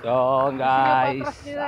Yun guys,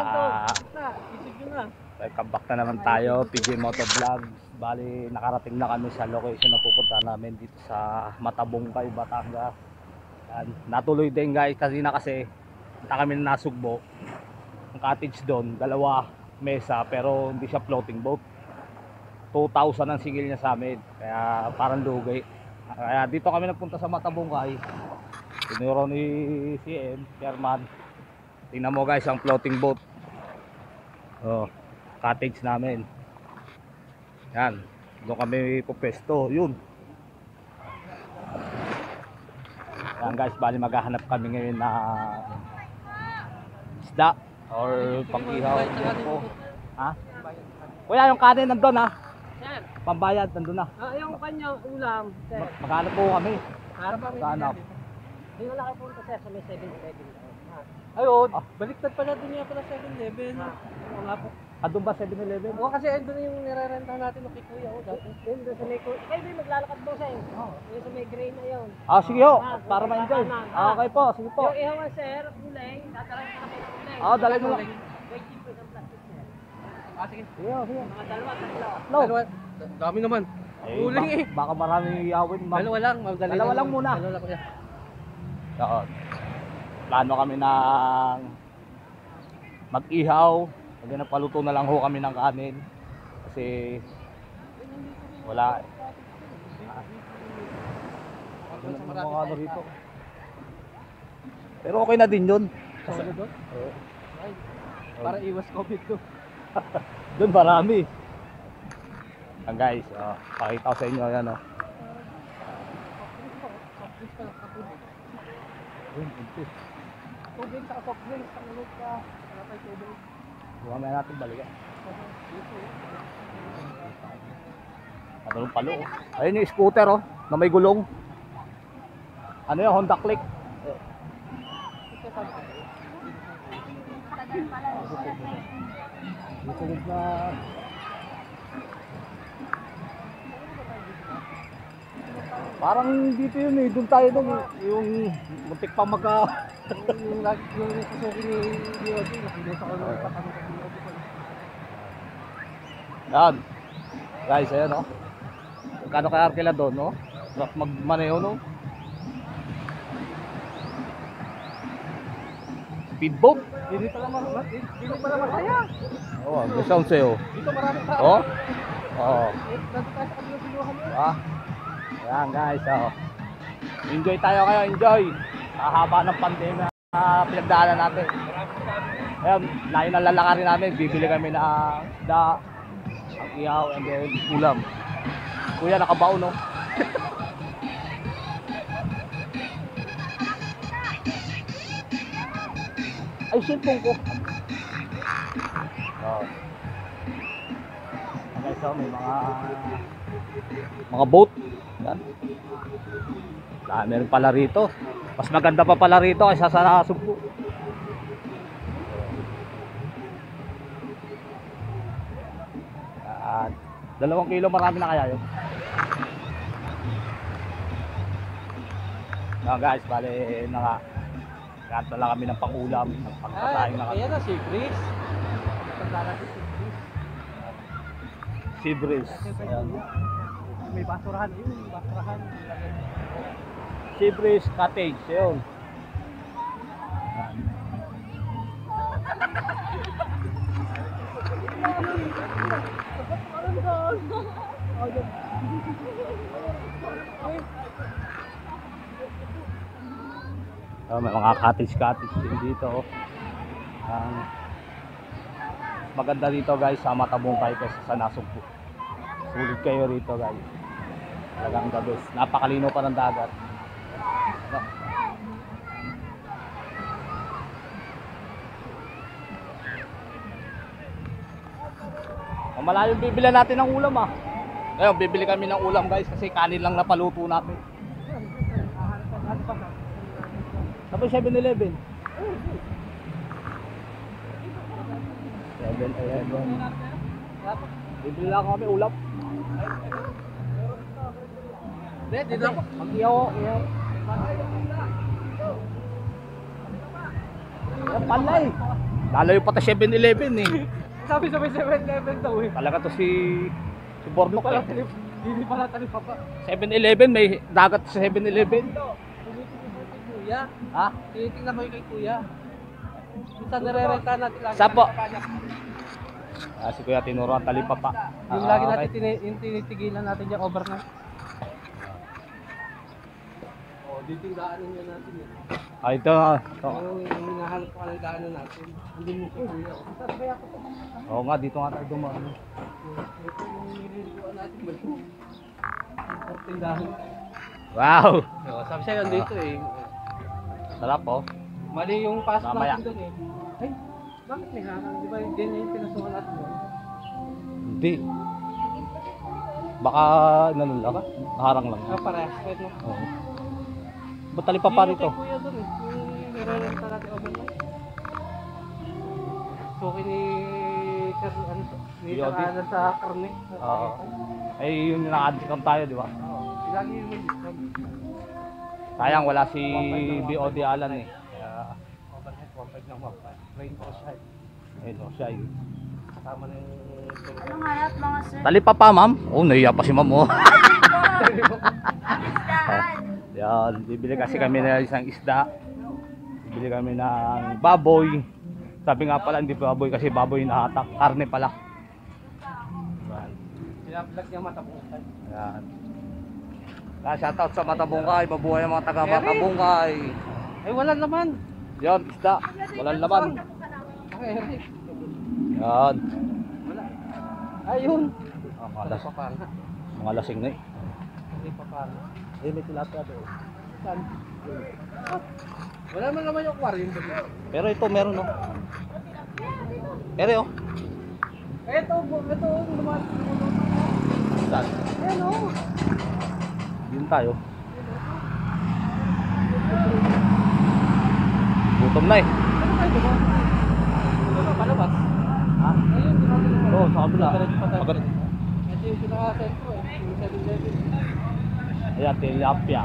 welcome back na naman tayo, PJ Moto Vlogs. Bali, nakarating na kami sa location na pupunta namin dito sa Matabungkay, Batangas. Yan. Natuloy din guys, kasi punta kami na Nasugbo. Ang cottage doon, dalawa mesa pero hindi siya floating boat. 2,000 ang sigil niya sa amin, kaya parang lugi. Kaya dito kami nagpunta sa Matabungkay. Tinuro ni CM, Chairman. Tingnan mo guys ang floating boat. Oh, cottage namin. Yan, doon kami pupesto, yun. Yan guys, bali maghahanap kami ngayon na isda or pang-ihaw. Ha? Kuya, yung kanin nandun ha. Pambayad nandun na. Yung kanyang ulam, sir. Maghanap po kami. Harap kami. Hanap. Hindi wala kayo punta, sir, sa may 7-Eleven. Ayun. Baliktad pala din niya pala 7-Eleven. Wala po. Doon ba 7-Eleven? Oo, kasi doon yung nirerentahan natin ng kay Kuya. Dati. Doon sa may Kuya. Kayo din maglalakad po sa yung sa may grain na yun. Sige ho, para ma-enjoy. Okay po, sige po. Yung ihawan, sir, kulay. Dadalhin ko na kayo ng kulay. Dalhin mo lang. May chip po ng plastic, sir. Sige. Sige. Mga dalawa, tatlo. Dalawa. Dami naman. Huli. Baka maraming iyawin. Dalawa lang. Dalawa lang muna. Dalawa lang kuya. Oo. Plano kami ng mag-ihaw. Kasi napaluto na lang ho kami ng kanin. Kasi wala. Mga ano rito. Pero okay na din yun. Para iwas COVID to. Doon marami. Yan guys, pakita ko sa inyo yan oh. Tubig sa soft drinks, panulog ka. Wala tayo tubig. Mamaya natin balikan. Padulong palo oh. Ayun yung scooter oh, na may gulong. Ano yung Honda Click? Susunod na parang dito yun eh, doon tayo doon yung muntik pa Yung nasusuki ni DOJ, nakilusa ko nung patanong sa DOJ. yan guys, ayan o kano kaya arkila doon no? Magmaneho no? Speedboat? Hindi pala masaya. Oo, may sound sa'yo. Dito marami tao. Oo? Oo. Nandito tayo sa kabilang sinuhan mo. Ayan guys, enjoy tayo kayo, enjoy. Haba ng pandemya pinagdaanan natin. Ayan, layo na lalakarin namin. Bibili kami ng isda, ang ihaw, and then ulam. Kuya, nakabaon no? Ay, cellphone ko. Okay, so may mga boat. Yan. Meron pala rito. Mas maganda pa pala rito kaysa sa Nasugbo. At 2 kilo marami na kaya yun. Guys, bale nakatala kami ng pangulam, ng pagkakain na kami. Ayan na, si Chris. Tanda natin si Chris. Sea breeze. Ayan. May basurahan yun, basurahan. Sea breeze cottage, yun. May mga cottage din dito. Maganda dito guys sa Matabungkay kasi sa Nasugbo. Sulit kayo rito guys. Talagang the best. Napakalino pa ng dagat. Malayo bibili natin ng ulam Ngayon bibili kami ng ulam guys kasi kanin lang napaluto natin. Tapos 7-Eleven. 7-Eleven. Bibili lang kami ulam. Dito ako. Mag-iyaw. Yan pala eh. Lalayo pa ta 7-Eleven eh. Sabi sa may 7-Eleven daw eh. Talaga to si Bornok Pala eh. talip. Hindi pala talip pa. 7-Eleven, may dagat sa 7-Eleven. Tinitingnan ko kay kuya. Ha? Tinitingnan ko yung kay kuya. Minsan nare-renta natin lagi. Sapo. Si Kuya Tinuro ang talipa pa. Yung lagi natin yung tinitigilan natin yung overnight. Oh, dito yung daanan niya natin eh. Ito. Oo, yung hinahanap ko ng daanan natin. Hindi mo si kuya. Sabi ako pa mga Oo nga, dito nga tayo dumaan. ito yung nililikuan natin. Yung tindahan. Wow! Oo, sabi sa'yo dito eh. Sarap oh. Mali yung pasok Mamaya. natin doon eh. Ay, bakit may harang? Di ba ganyan yung pinasukan natin doon? Hindi. Baka ano lang, harang lang. Ah, parehas. Wait mo. Oo. Ba't talipa pa rito? Yung kay kuya doon eh. Yung nire-renta natin overnight. Suki ni Sir, ano to? Ni Sir Yodi. Alan sa karne. Oo. Ay, yun yung naka-discount tayo, di ba? Oo. Lagi yung may discount. Sayang, wala si BOD Alan eh. Kaya, Overnight, 1.5 lang mapa. Rain or shine. ayun oh, siya yun. Kasama na yung... Anong hanap mga sir? Talipa pa, ma'am? Oh, nahiya pa si ma'am oh. Isdahan. Yan, bibili kasi kami ng isang isda. Bibili kami ng baboy. Sabi nga pala, hindi baboy kasi baboy na hatak. Karne pala. Yan. Pinablog niya matapungan. Yan. Shoutout sa Matabungkay, mabuhay ang mga taga Matabungkay. Ay, wala naman. Yan, isda. Walang laman. Okay, Eric. Yan. Wala. Ayun. Mga, Wala pa pala. mga lasing na eh. Hindi pa pala. Eh, may tilapia doon. Saan? Wala naman yung aquarium doon. Pero ito meron no. Pero oh. Ito, lumat. Saan? Ayan o. Yun tayo. Gutom na eh. Ano kayo diba? Ano palabas? Ha? Ayun, di ba? Oo, sa kabila. Pagod. Ito yung pinaka-sentro eh. Yung 7-Eleven. Ayan, tilapia.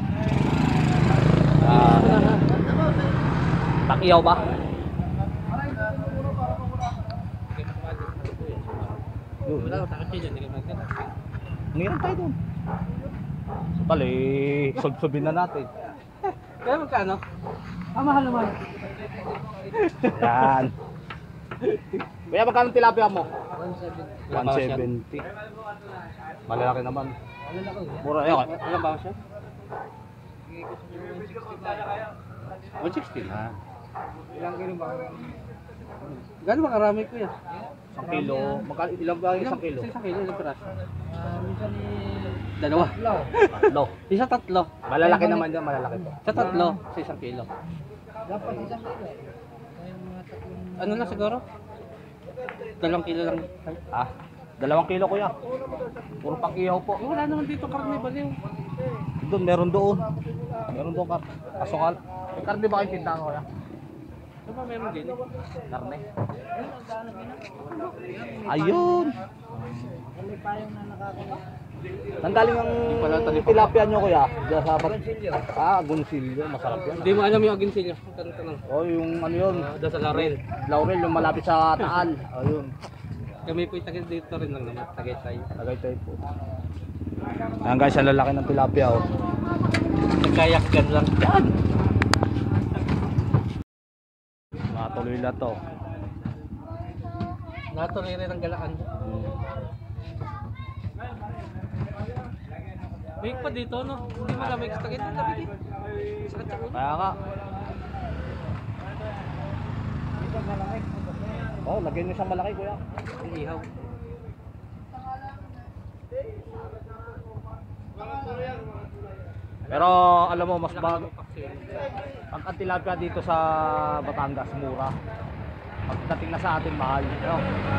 Takiyaw ba? Yun. Wala ko takot siya, hindi ka magkita. Ngayon tayo doon. Tali, subsubin na natin. Kaya magkano? Ah, mahal naman. Yan. Kuya, magkano tilapia mo? 170. 170. Malalaki naman. Ano na ko yan? Mura yun. Ilan ba siya? 160 na. Ilang kilo ba? Gano'n ba karami ko yan? 1 kilo. Magkano ilang ba yung 1 kilo? Isang kilo, ilang piraso? Minsan dalawa. Tatlo. Isa tatlo. Malalaki naman yan, malalaki to. Sa tatlo, sa isang kilo. Dapat isang kilo. Ano na siguro? 2 kilo lang. Ah, 2 kilo kuya. Puro pakiyaw po. Wala naman dito karne baliw. Doon, meron doon. Meron doon ka. Kasukal. May karne ba kayong tindahan kuya? Ano ba meron din? Karne. Ayun. May payong na nakakita. Nanggaling ang tilapia nyo kuya? Diyan sa Gonsilyo. Ah, Gonsilyo. Masarap yan. Hindi mo alam yung agensilyo. Tanong. Oh, yung ano yun? Doon sa Laurel. Laurel, yung malapit sa Taal. Ayun. Kami po taga dito rin lang naman. Tagaytay. Tagaytay po. Ayan guys, ang lalaki ng tilapia oh. Nagkayak gan lang. Yan! Matuloy na to. Natuloy rin ang galaan. Big pa dito no? Hindi malamig sa Tagaytay. Lamig eh. Sakit sa ulo. Kaya nga. Oh, lagyan nyo siyang malaki kuya. Ihaw. Pero alam mo, mas bago. Ang tilapia dito sa Batangas, mura. Pagdating na sa atin, mahal. Ano?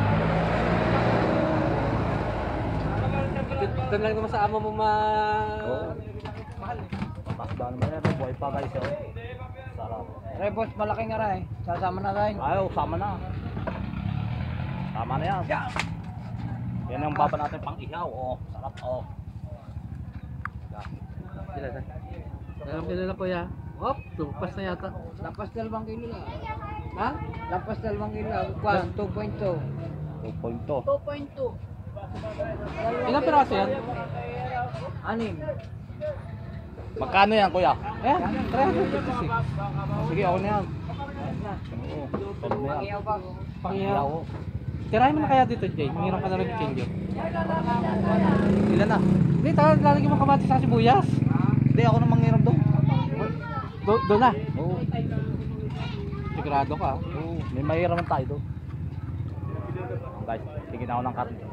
Doon lang naman sa amo mo Oo. mahal eh. Mataas ba naman yan? Buhay pa guys. Oh. Sarap. Rebos, malaki nga rin. Sasama na tayo. Ayaw, sama na. Sama na yan. Yan ang baba natin pang ihaw. Oh, sarap. Oh. Sila na. Alam nila na kuya. Hop, lumpas na yata. Lapas 2 kilo na. Ha? Lampas 2 ilaw, kwan, 2.2. 2.2. 2.2. Ilang piraso yan? 6. Magkano yan, kuya? Ayan, 356. Sige, ako na yan. Oo. Ano na yan? Pangiyaw. Tirahin mo na kaya dito, Jay. Mayroon ka na rin change. Ilan na? Hindi, lalagyan mo kamatis sa sibuyas. Hindi, ako na manghiram doon. Doon na. Oo. Sigurado ka. Oo. May mahiraman tayo doon. Guys, tingin ako ng karne.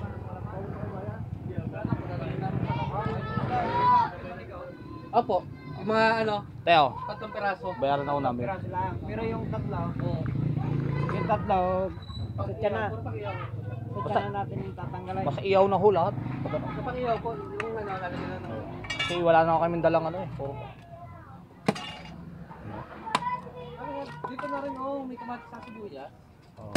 Opo. Yung mga ano, Teo, 3 piraso. bayaran ako namin. Pero yung tatlo, yung tatlo, sutya na. Sutya na natin yung tatanggalay. Basta iyaw na ho lahat. Kapag iyaw po, yung ano, lalagyan na ng... Kasi wala na kaming dalang ano eh. Puro. Dito na rin, oh, may kamatis sa sibuyas. Oo.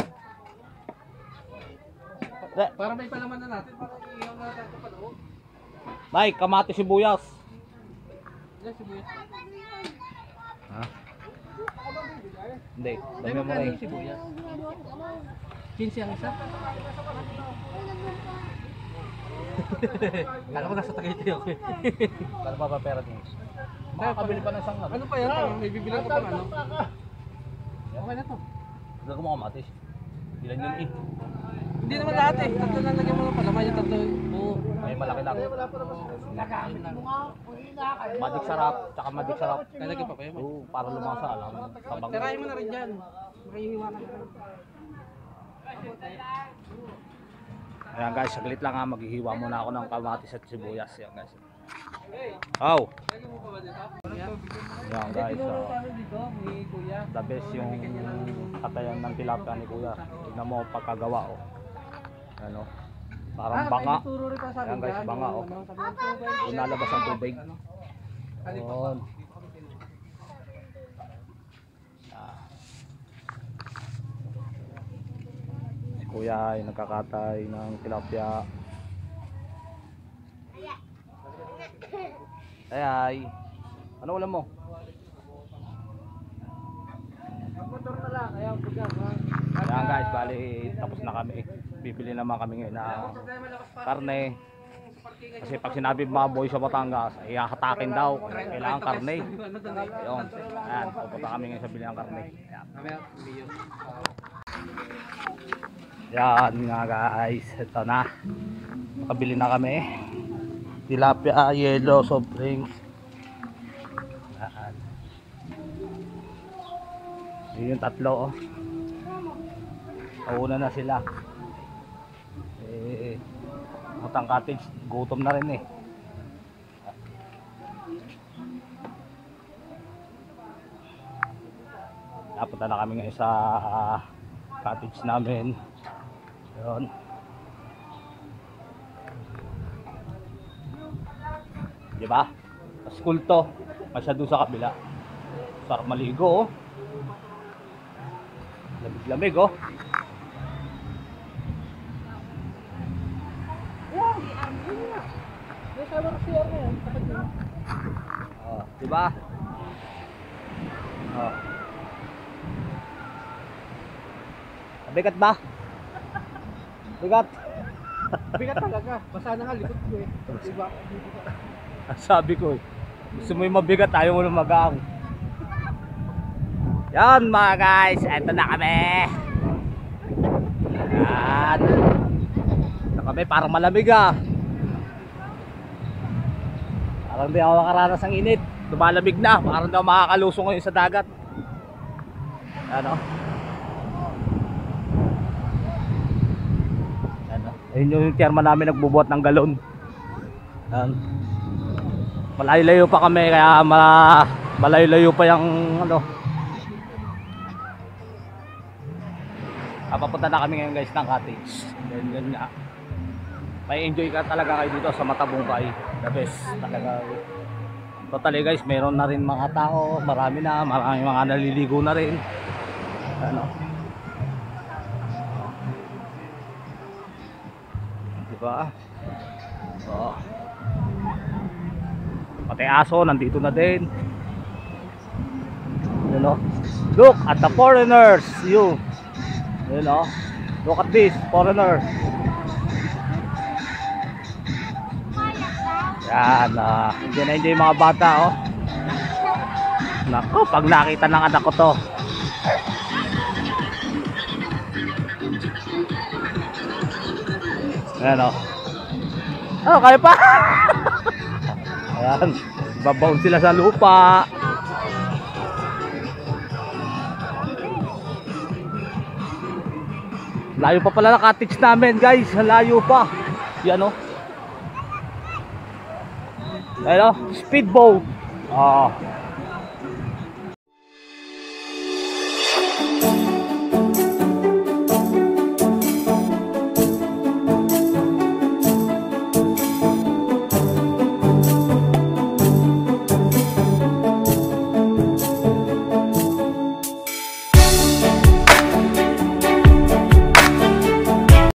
Para may palaman na natin, para iyaw na natin ito pa loob. Mike, kamati sibuyas. Yan, sibuyas. Ha? Hindi, Ay, dami mo magkano rin. yung sibuyas? 15 ang isa. Kala ko nasa Tagaytay ako eh. Kano pa ba pera niyo? Makakabili pa ng isang Ano pa yan? May bibilang ko pa ano? Okay na to. Gago mo kamatis. Ilan yun eh? Hindi naman lahat eh. Tatlo lang lagyan mo ng palaman yung tatlo. Oo. May malaki lang. Nakain lang. Magic sarap, tsaka magic sarap. Lalagyan pa ba yun? Oo, para lumasa alam. Tabang. Tirahin mo na rin dyan. Makihiwa ka na rin. Ayan guys, saglit lang ha. Maghihiwa muna ako ng kamatis at sibuyas. Ayan guys. Oh! Lagyan mo pa ba dito? Ayan guys. Tinuro tayo dito ni Kuya. The best yung katayan ng tilapia ni Kuya. Tignan mo pagkagawa oh. Ano? Parang banga. May turo rin pa sa akin Ayan guys, dyan, banga yung oh. ano, sabi ng tubig. Lunalabas ang tubig. Yun. Ah. Si Kuya ay nagkakatay ng tilapia. Ay. Ano ulam mo? Motor na lang, ayaw bugas. Ayan guys, bali tapos na kami. Bibili naman kami ngayon ng karne. Kasi pag sinabi mga boy sa Batangas, ay hahatakin daw. Kailangan karne. Ayun. Ayan, pupunta kami ngayon sa bili ng karne. Ayan. Mamaya, video. Yan nga guys, ito na. Makabili na kami. Tilapia, yellow, soft drinks. Yan. Yun yung tatlo oh. Nauna na sila. Utang cottage, gutom na rin eh. Napunta na kami ngayon sa cottage namin. Yun. Diba? Sa school to. Masyado sa kabila. Sarap maligo oh. Lamig-lamig oh. Oh, diba? Oh. Bigat ba? Bigat. Bigat talaga. Basa na nga, likod ko eh. Diba? Sabi ko eh. Gusto mo yung mabigat, ayaw mo yung magaang. Yan mga guys, eto na kami. Yan. Eto kami, parang malamig ah. Parang di ako makaranas ng init. Lumalamig na, parang di ako makakalusong ngayon sa dagat. Ano? Ano? Ayun yung chairman namin nagbubuhat ng galon. Yan. Malayo-layo pa kami kaya malayo-layo pa yung ano. Papunta na kami ngayon guys ng cottage. Ganyan nga. May enjoy ka talaga kayo dito sa Matabungkay. The best talaga. Totally guys, meron na rin mga tao, marami mga naliligo na rin. Ano? Diba? Oh. Pati aso nandito na din. You know? Look at the foreigners. You know? Look at this, foreigner. Yan, hindi na hindi yung mga bata, oh. Naku, pag nakita ng anak ko to. Ayan, oh. Oh, kaya pa. Ayan, babaon sila sa lupa. Layo pa pala na cottage namin, guys. Layo pa. Yan, oh. Ayan, oh, speedboat. Oh.